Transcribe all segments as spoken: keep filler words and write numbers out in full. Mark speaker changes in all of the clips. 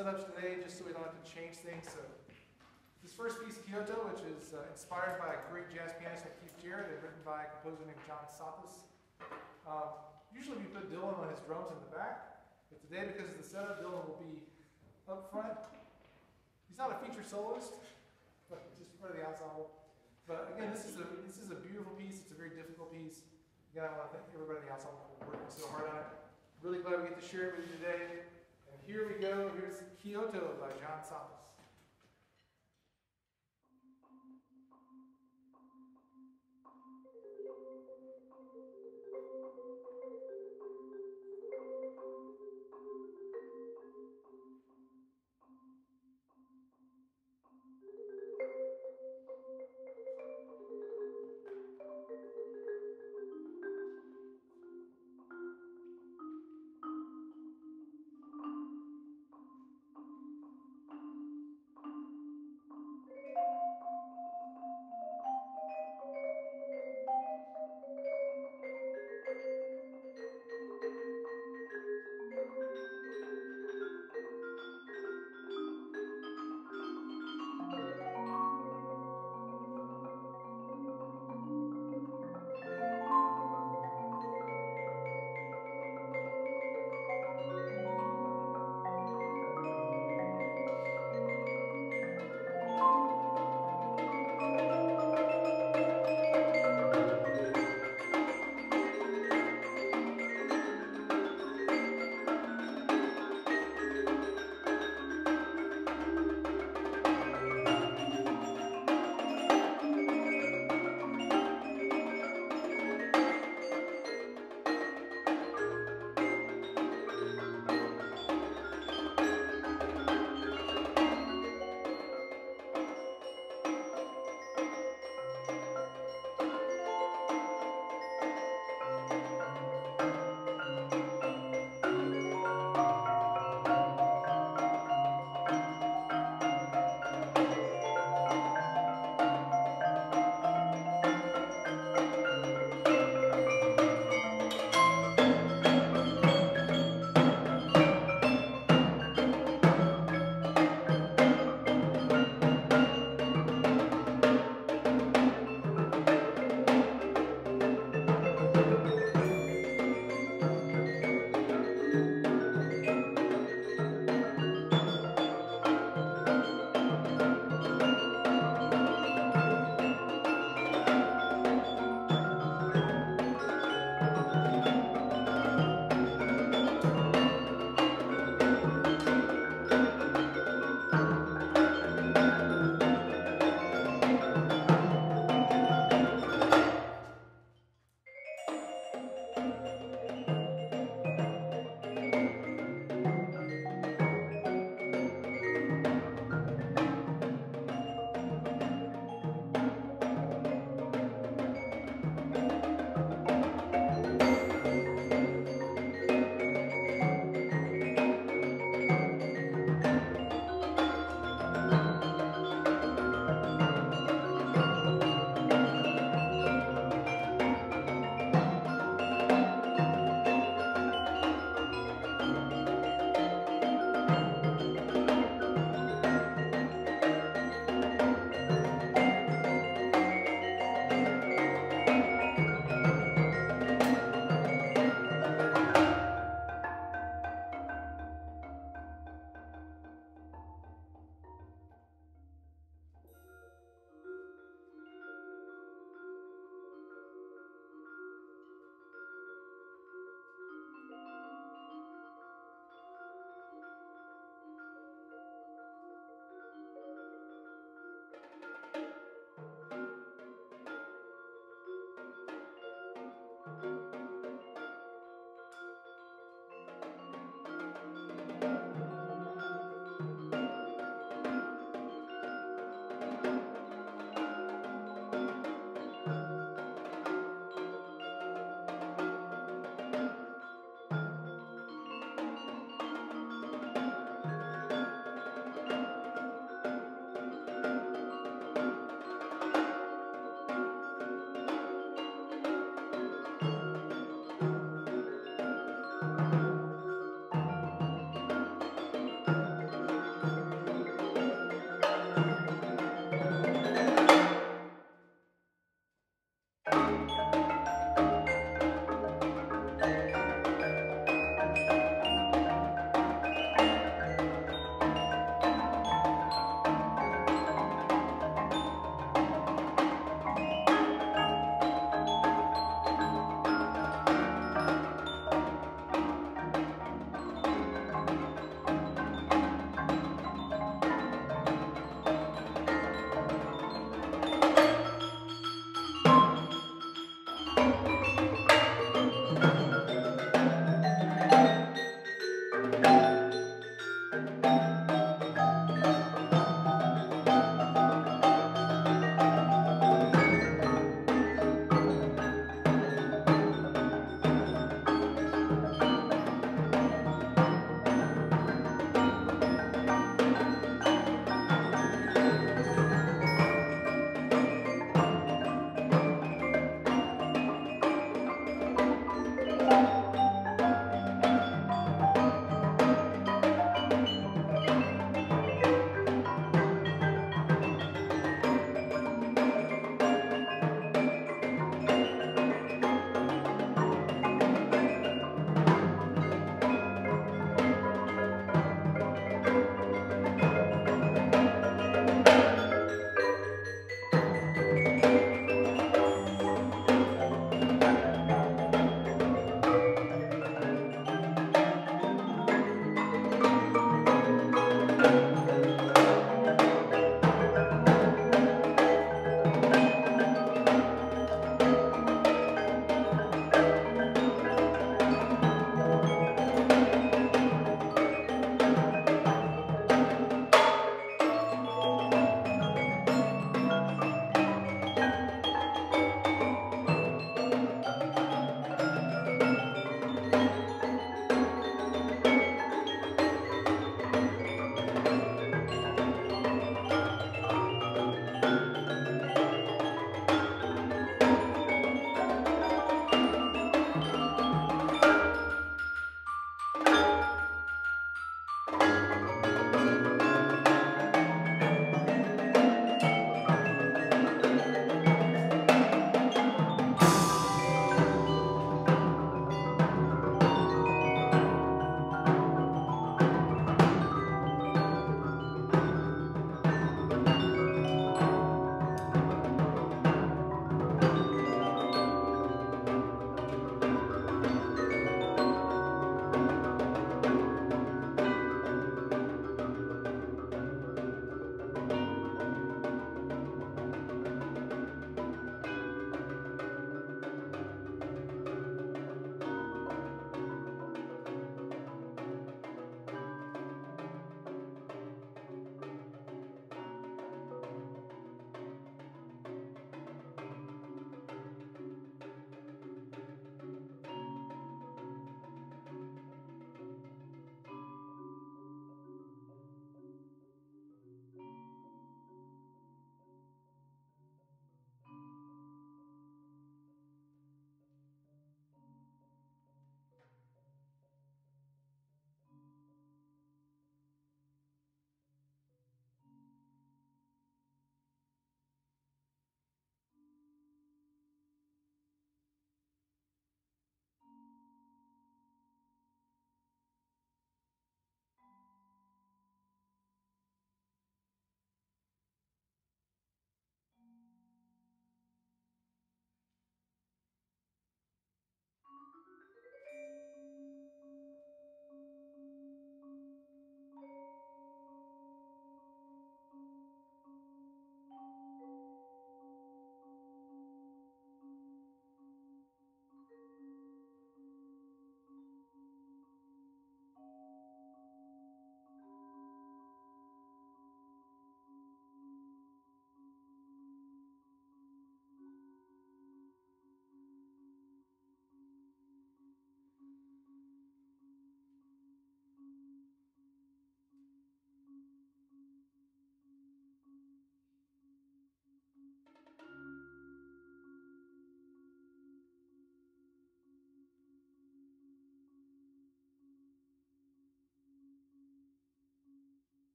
Speaker 1: setups today just so we don't have to change things. So this first piece, Kyoto, which is uh, inspired by a great jazz pianist named Keith Jarrett and written by a composer named John Sothis. Um, usually we put Dylan on his drums in the back, but today because of the setup, Dylan will be up front. He's not a feature soloist, but just part of the ensemble. But again, this is a this is a beautiful piece. It's a very difficult piece. Again, I want to thank everybody in the ensemble for working so hard on it. Really glad we get to share it with you today. And here we go. Here's Kyoto by John Sothis.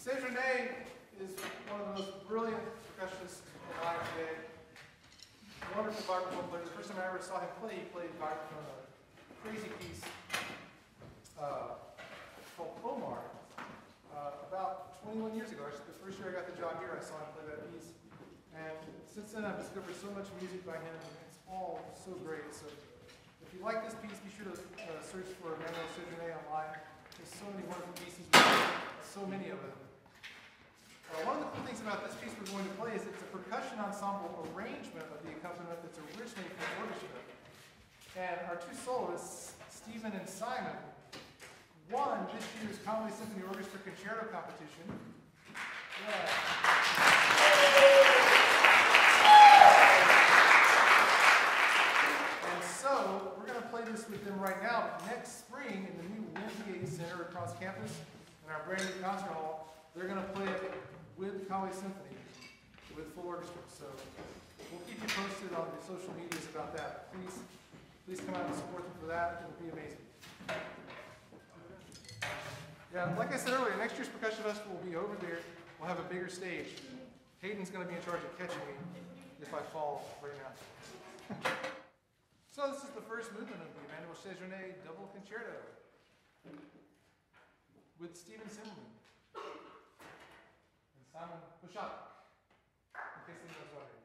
Speaker 1: Sejourné is one of the most brilliant percussionists alive today. Wonderful vibraphone player. The first time I ever saw him play, he played vibraphone, a crazy piece uh, called Omar. Uh, about twenty-one years ago, actually, the first year I got the job here, I saw him play that piece. And since then, I've discovered so much music by him, and it's all so great. So if you like this piece, be sure to uh, search for Emmanuel Sejourné online. There's so many wonderful pieces, so many of them. Uh, one of the cool things about this piece we're going to play is it's a percussion ensemble arrangement of the accompaniment that's originated from the orchestra. And our two soloists, Stephen and Simon, won this year's Conway Symphony Orchestra Concerto Competition. Yeah. And so, we're going to play this with them right now. But next spring, in the new Wingate Center across campus, in our brand new concert hall, they're going to play it with Conway Symphony, with full orchestra. So we'll keep you posted on the social medias about that. Please, please come out and support them for that. It'll be amazing. Yeah, like I said earlier, next year's Percussion Festival will be over there. We'll have a bigger stage. Hayden's going to be in charge of catching me if I fall right now. So this is the first movement of the Emmanuel Sejourné Double Concerto with Stephen Simmerman. Simon Bouchard, in case anyone's wondering.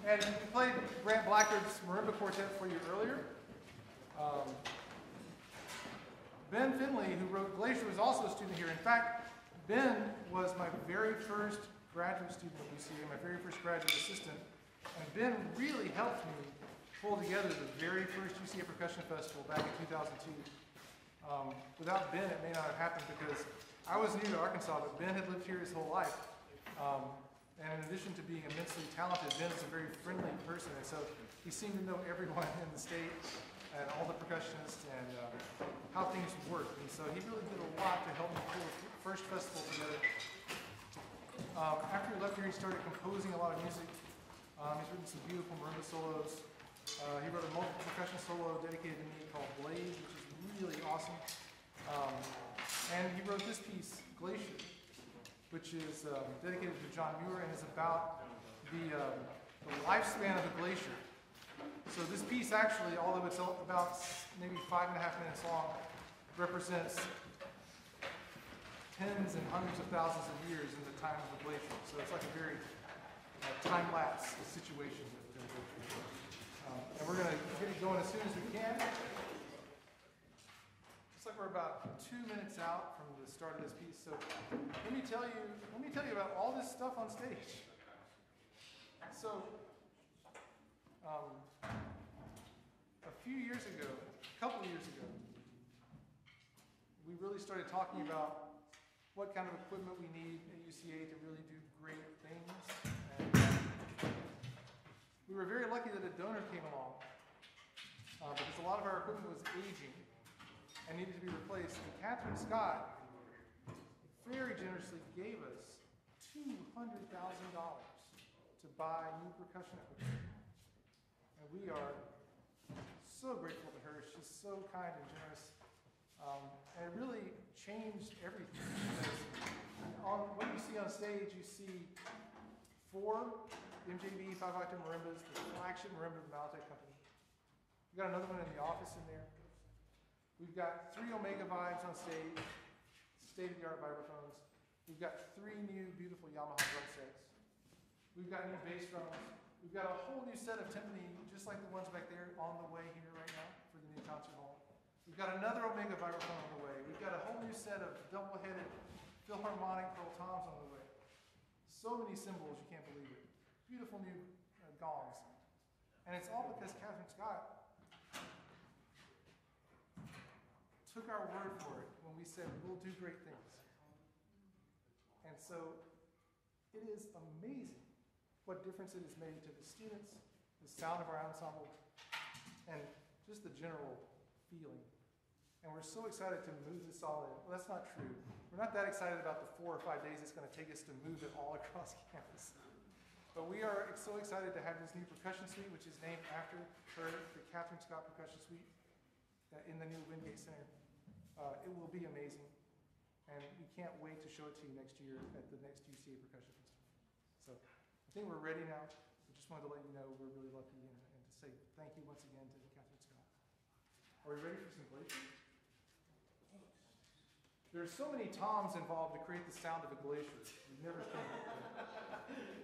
Speaker 1: And we played Brant Blackard's Marimba Quartet for you earlier. Um, Ben Finley, who wrote Glacier, was also a student here. In fact, Ben was my very first graduate student at U C A, my very first graduate assistant. And Ben really helped me pull together the very first U C A Percussion Festival back in two thousand two. Um, without Ben, it may not have happened because I was new to Arkansas, but Ben had lived here his whole life. Um, and in addition to being immensely talented, Ben is a very friendly person. And so he seemed to know everyone in the state and all the percussionists and uh, how things work. And so he really did a lot to help me pull the first festival together. Um, after he left here, he started composing a lot of music. Um, he's written some beautiful marimba solos. Uh, he wrote a multiple percussion solo dedicated to me called Blaze, which is really awesome. Um, and he wrote this piece, Glacier, which is um, dedicated to John Muir and is about the, um, the lifespan of a glacier. So this piece actually, although it's about maybe five and a half minutes long, represents tens and hundreds of thousands of years in the time of the glacier. So it's like a very uh, time-lapse situation that we're going to go through. Um, and we're going to get it going as soon as we can. Looks like we're about two minutes out from the start of this piece. So let me tell you, let me tell you about all this stuff on stage. So um, a few years ago, a couple of years ago, we really started talking about what kind of equipment we need at U C A to really do great things. And we were very lucky that a donor came along uh, because a lot of our equipment was aging and needed to be replaced. And Catherine Scott very generously gave us two hundred thousand dollars to buy new percussion equipment. And we are so grateful to her. She's so kind and generous. Um, and it really changed everything. Because on what you see on stage, you see four M J B five-octave marimbas, the flagship marimba of the Maltech Company. We've got another one in the office in there. We've got three Omega Vibes on stage, state-of-the-art vibraphones. We've got three new beautiful Yamaha drum sets. We've got new bass drums. We've got a whole new set of timpani, just like the ones back there, on the way here right now for the new concert hall. We've got another Omega vibraphone on the way. We've got a whole new set of double-headed Philharmonic Pearl Toms on the way. So many cymbals, you can't believe it. Beautiful new uh, gongs. And it's all because Catherine Scott took our word for it when we said we'll do great things. And so it is amazing what difference it has made to the students, the sound of our ensemble, and just the general feeling. And we're so excited to move this all in. Well, that's not true. We're not that excited about the four or five days it's going to take us to move it all across campus. But we are so excited to have this new percussion suite, which is named after her, the Catherine Scott Percussion Suite, uh, in the new Wingate Center. Uh, it will be amazing. And we can't wait to show it to you next year at the next U C A Percussion Festival. So I think we're ready now. I just wanted to let you know we're really lucky and, and to say thank you once again to Catherine Scott. Are we ready for some glacier? There's so many toms involved to create the sound of a glacier. You've never seen it.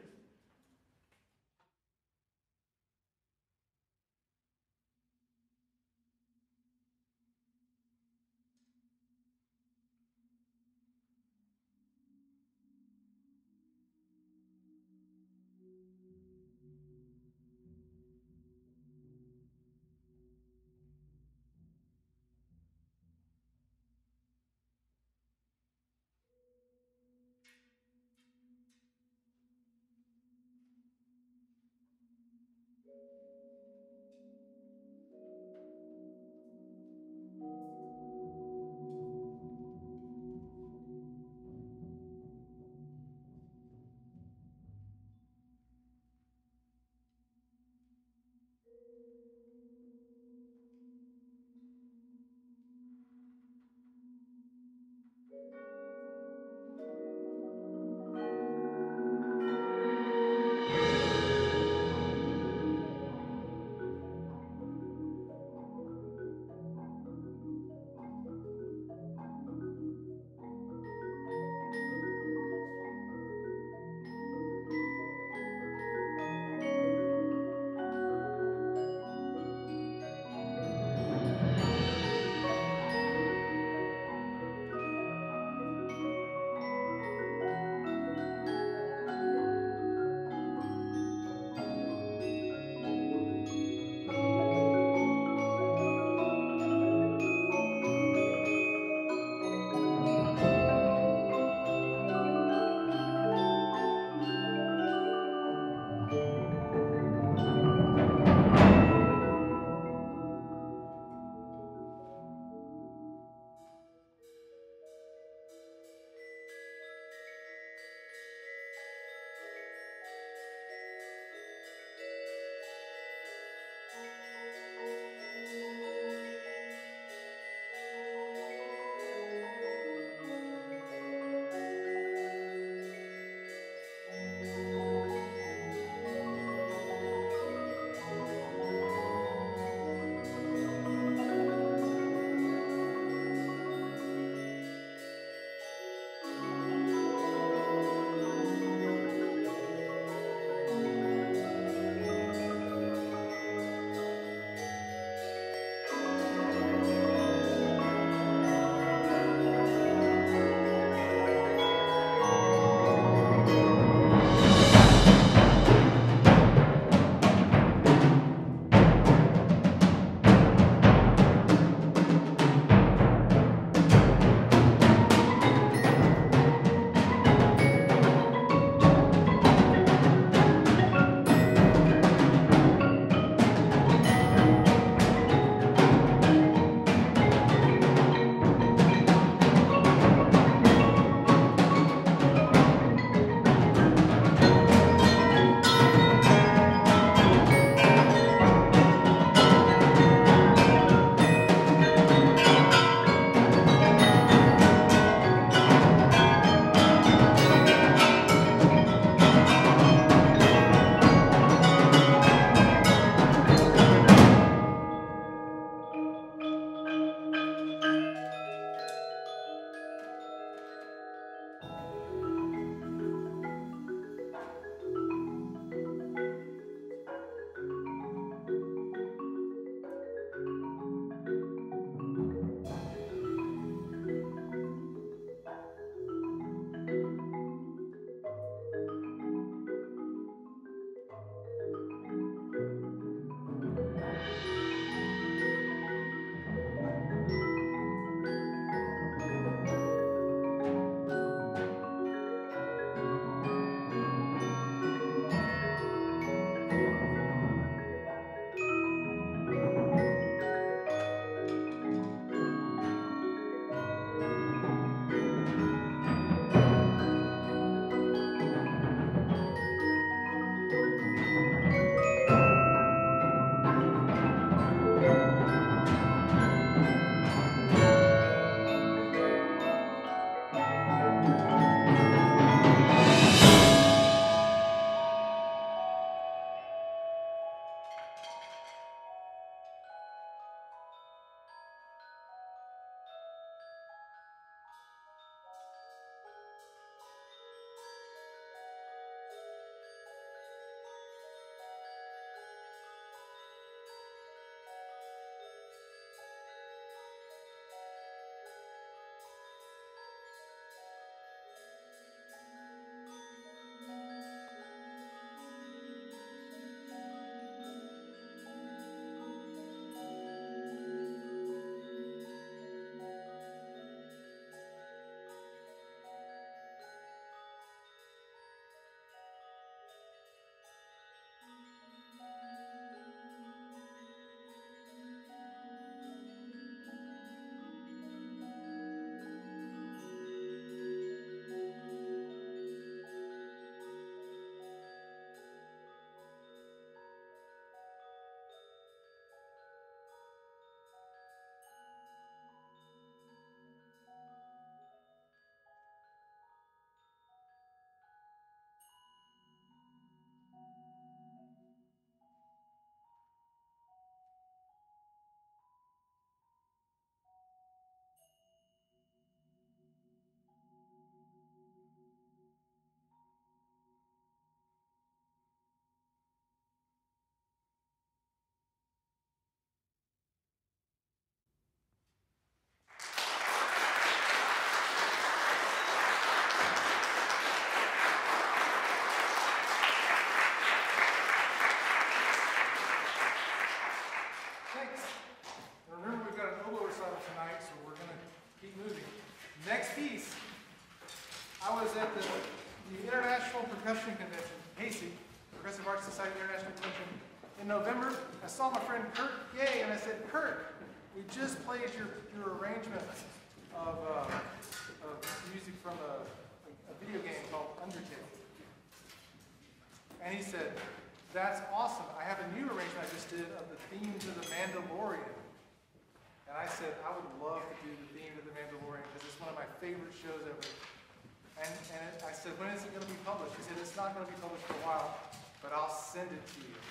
Speaker 1: at the, the International Percussion Convention, H A S I, Progressive Arts Society International Convention, in November. I saw my friend Kurt Gay, and I said, Kurt, we just played your, your arrangement of, uh, of music from a, a video game called Undertale. And he said, that's awesome. I have a new arrangement I just did of the theme to The Mandalorian. And I said, I would love to do the theme to The Mandalorian because it's one of my favorite shows ever. And, and it, I said, when is it going to be published? He said, it's not going to be published for a while, but I'll send it to you.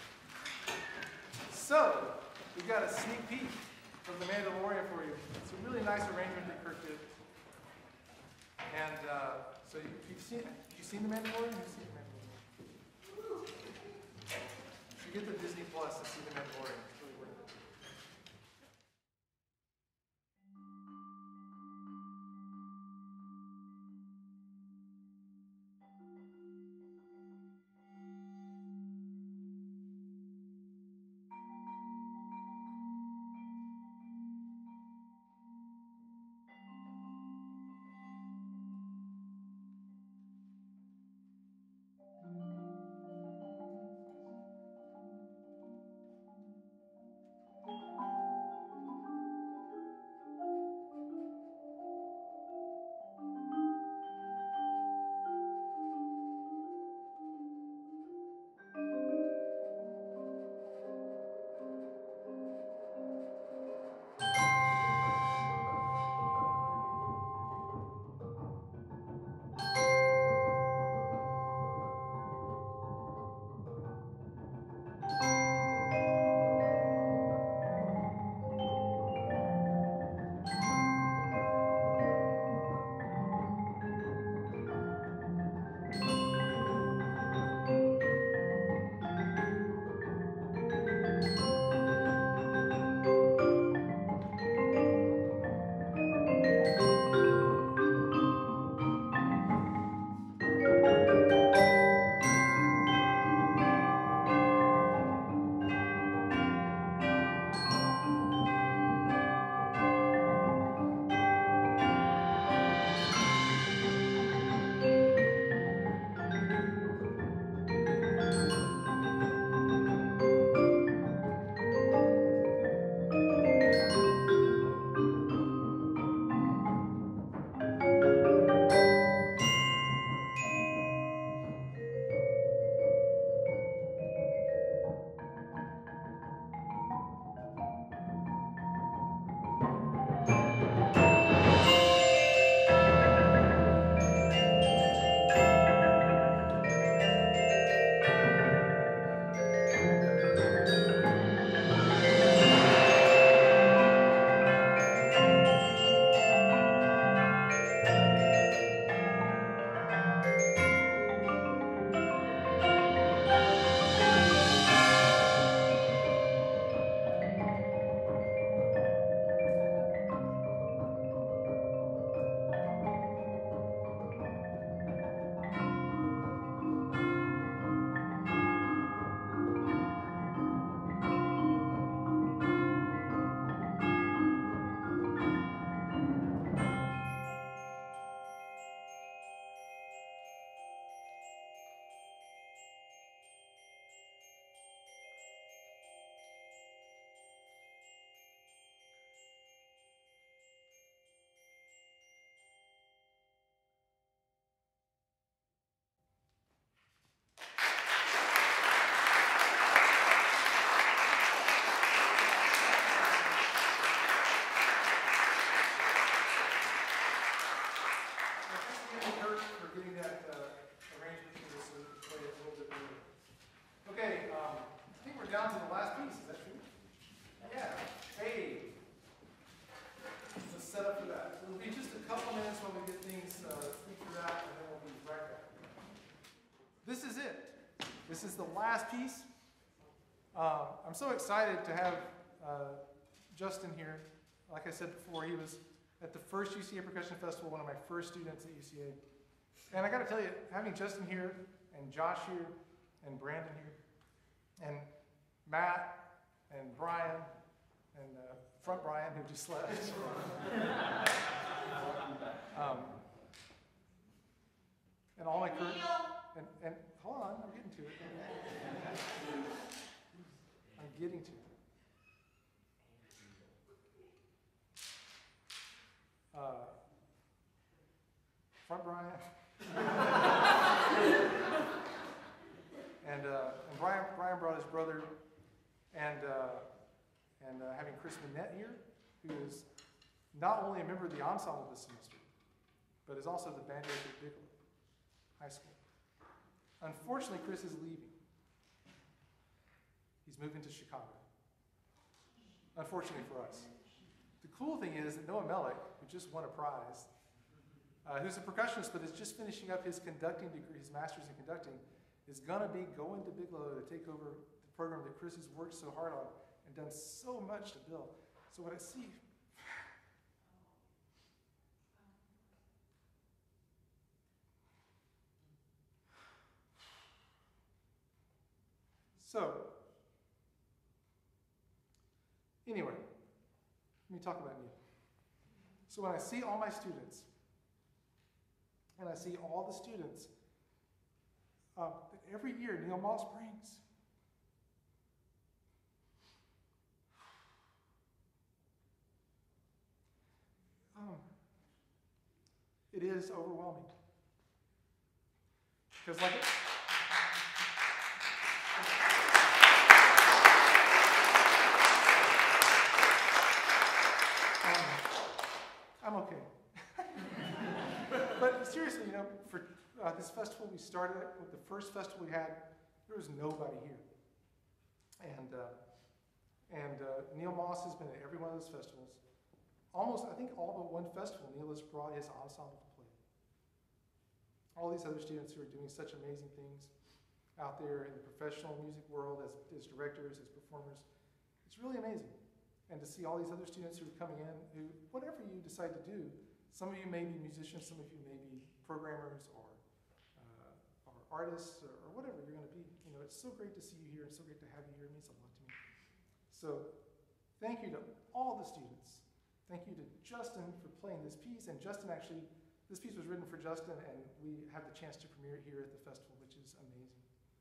Speaker 1: So, we've got a sneak peek from The Mandalorian for you. It's a really nice arrangement that Kurt did. And uh, so you, you've seen it? You've seen The Mandalorian? You've seen The Mandalorian. You get the Disney Plus to see The Mandalorian. It's really worth it. This is the last piece. Uh, I'm so excited to have uh, Justin here. Like I said before, he was at the first U C A Percussion Festival, one of my first students at U C A. And I gotta tell you, having Justin here, and Josh here, and Brandon here, and Matt, and Brian, and uh, front Brian, who just left. um, And all my current, and, and hold on, I'm getting to it. I'm getting to it. Uh, front Brian. and uh, and Brian Brian brought his brother, and uh, and uh, having Chris Manette here, who is not only a member of the ensemble this semester, but is also the band director at Bigelow High School. Unfortunately, Chris is leaving. He's moving to Chicago. Unfortunately for us. The cool thing is that Noah Mellick, who just won a prize, uh, who's a percussionist but is just finishing up his conducting degree, his master's in conducting, is gonna be going to Bigelow to take over the program that Chris has worked so hard on and done so much to build. So what I see, so, anyway, let me talk about Neil. So when I see all my students, and I see all the students uh, that every year Neil Moss brings, um, it is overwhelming. Because like, I'm okay. But seriously, you know, for uh, this festival we started, with the first festival we had, there was nobody here. And uh, and uh, Neil Moss has been at every one of those festivals. Almost, I think all but one festival, Neil has brought his ensemble to play. All these other students who are doing such amazing things out there in the professional music world as, as directors, as performers, it's really amazing. And to see all these other students who are coming in, who, whatever you decide to do, some of you may be musicians, some of you may be programmers or, uh, or artists or, or whatever you're going to be. You know, it's so great to see you here. It's so great to have you here. It means a lot to me. So thank you to all the students. Thank you to Justin for playing this piece. And Justin actually, this piece was written for Justin, and we had the chance to premiere it here at the festival, which is amazing.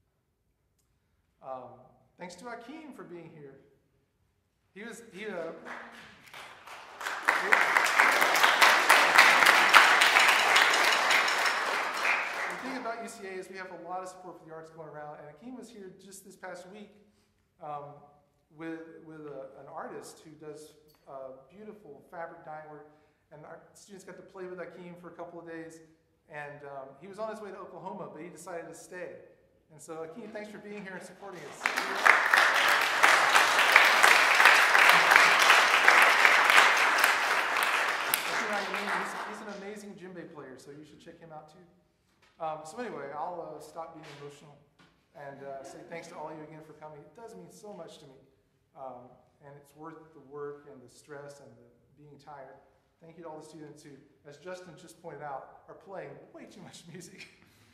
Speaker 1: Um, thanks to Akeem for being here. He was, he, uh, he, the thing about U C A is we have a lot of support for the arts going around, and Akeem was here just this past week um, with, with a, an artist who does uh, beautiful fabric dyeing work, and our students got to play with Akeem for a couple of days, and um, he was on his way to Oklahoma, but he decided to stay. And so Akeem, thanks for being here and supporting us. He's, he's an amazing djembe player, so you should check him out too. Um, so anyway, I'll uh, stop being emotional and uh, say thanks to all of you again for coming. It does mean so much to me, um, and it's worth the work and the stress and the being tired. Thank you to all the students who, as Justin just pointed out, are playing way too much music.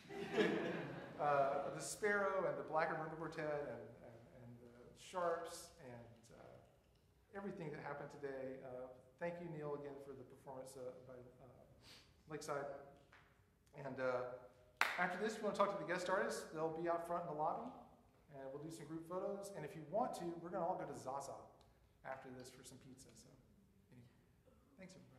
Speaker 1: uh, the Sparrow and the Black Marimba Quartet and, and, and the Sharps and uh, everything that happened today. Uh, Thank you, Neil, again for the performance uh, by uh, Lakeside. And uh, after this, if you want to talk to the guest artists, they'll be out front in the lobby, and we'll do some group photos. And if you want to, we're going to all go to Zaza after this for some pizza. So, anyway, thanks, everybody.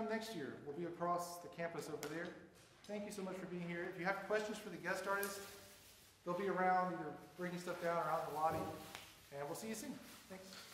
Speaker 1: come next year. We'll be across the campus over there. Thank you so much for being here. If you have questions for the guest artists, they'll be around either breaking stuff down or out in the lobby. And we'll see you soon. Thanks.